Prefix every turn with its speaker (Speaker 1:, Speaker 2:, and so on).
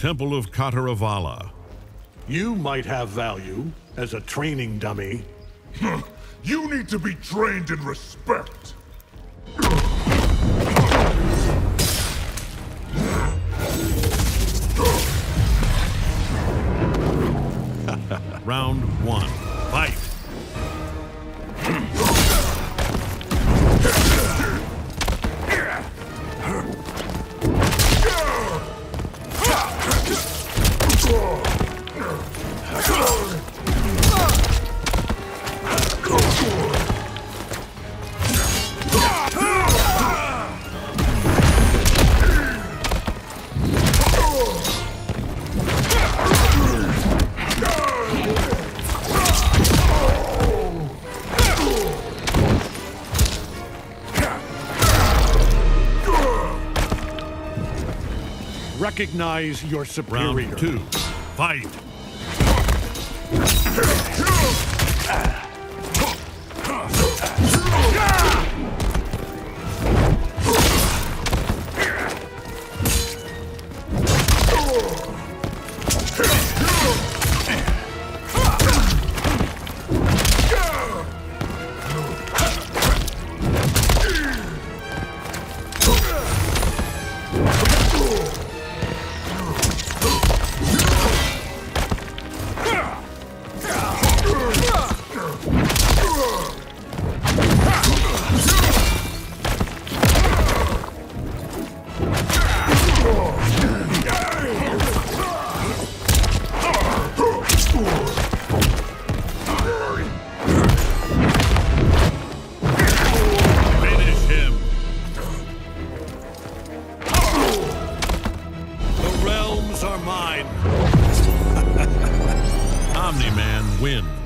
Speaker 1: Temple of Kataravala.
Speaker 2: You might have value as a training dummy.
Speaker 3: You need to be trained in respect.
Speaker 1: Round 1. Fight!
Speaker 2: Recognize your superior.
Speaker 1: Round 2. Fight! Omni Man wins.